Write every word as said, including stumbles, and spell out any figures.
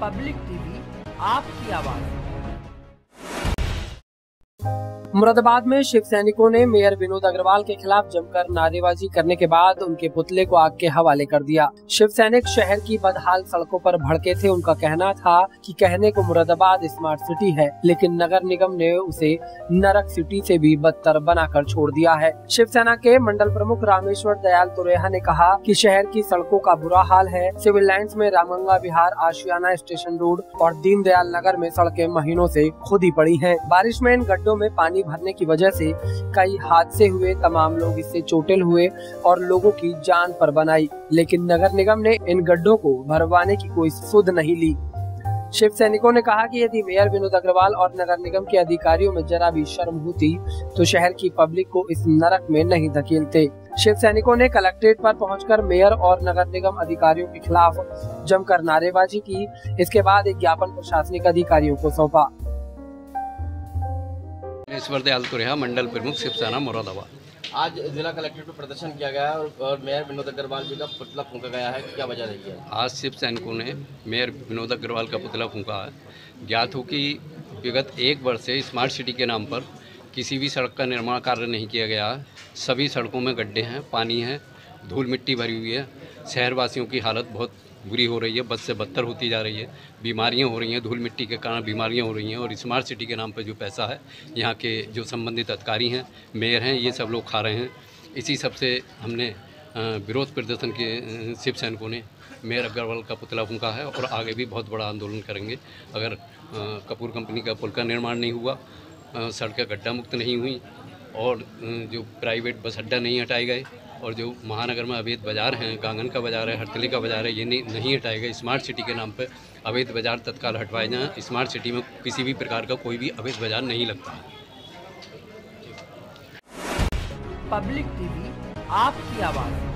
Public TV आपकी आवाज। मुरादाबाद में शिव सैनिकों ने मेयर विनोद अग्रवाल के खिलाफ जमकर नारेबाजी करने के बाद उनके पुतले को आग के हवाले कर दिया। शिव सैनिक शहर की बदहाल सड़कों पर भड़के थे। उनका कहना था कि कहने को मुरादाबाद स्मार्ट सिटी है, लेकिन नगर निगम ने उसे नरक सिटी से भी बदतर बनाकर छोड़ दिया है। शिवसेना के मंडल प्रमुख रामेश्वर दयाल तुरेहा ने कहा कि शहर की सड़कों का बुरा हाल है। सिविल लाइंस में रामगंगा विहार, आशियाना स्टेशन रोड और दीनदयाल नगर में सड़कें महीनों से खुदी पड़ी हैं। बारिश में इन गड्ढों में पानी भरने की वजह से कई हादसे हुए, तमाम लोग इससे चोटिल हुए और लोगों की जान पर बनाई, लेकिन नगर निगम ने इन गड्ढों को भरवाने की कोई सुध नहीं ली। शिव सैनिकों ने कहा कि यदि मेयर विनोद अग्रवाल और नगर निगम के अधिकारियों में जरा भी शर्म होती तो शहर की पब्लिक को इस नरक में नहीं धकेलते। शिव सैनिकों ने कलेक्ट्रेट पर पहुंचकर मेयर और नगर निगम अधिकारियों के खिलाफ जमकर नारेबाजी की। इसके बाद एक ज्ञापन प्रशासनिक अधिकारियों को सौंपा। रामेश्वर दयाल तुरेहा, मंडल प्रमुख शिवसेना मुरादाबाद। आज जिला कलेक्ट्रेट में प्रदर्शन किया गया है और, और मेयर विनोद अग्रवाल जी का पुतला फूंका गया है, क्या वजह रही है? आज शिव सैनिकों ने मेयर विनोद अग्रवाल का पुतला फूंका है। ज्ञात हो कि विगत एक वर्ष से स्मार्ट सिटी के नाम पर किसी भी सड़क का निर्माण कार्य नहीं किया गया है। सभी सड़कों में गड्ढे हैं, पानी है, धूल मिट्टी भरी हुई है। शहरवासियों की हालत बहुत बुरी हो रही है, बद से बदतर होती जा रही है। बीमारियां हो रही हैं, धूल मिट्टी के कारण बीमारियां हो रही हैं। और स्मार्ट सिटी के नाम पर जो पैसा है, यहाँ के जो संबंधित अधिकारी हैं, मेयर हैं, ये सब लोग खा रहे हैं। इसी सब से हमने विरोध प्रदर्शन के शिव सैनिकों ने मेयर अग्रवाल का पुतला फूंका है और आगे भी बहुत बड़ा आंदोलन करेंगे। अगर कपूर कंपनी का पुल का निर्माण नहीं हुआ, सड़कें गड्ढा मुक्त नहीं हुई और जो प्राइवेट बस अड्डा नहीं हटाए गए और जो महानगर में अवैध बाज़ार हैं, गांगन का बाज़ार है, हरतली का बाज़ार है, ये नहीं नहीं हटाए गए। स्मार्ट सिटी के नाम पर अवैध बाज़ार तत्काल हटवाए जाएँ। स्मार्ट सिटी में किसी भी प्रकार का कोई भी अवैध बाज़ार नहीं लगता। पब्लिक टीवी आपकी आवाज़।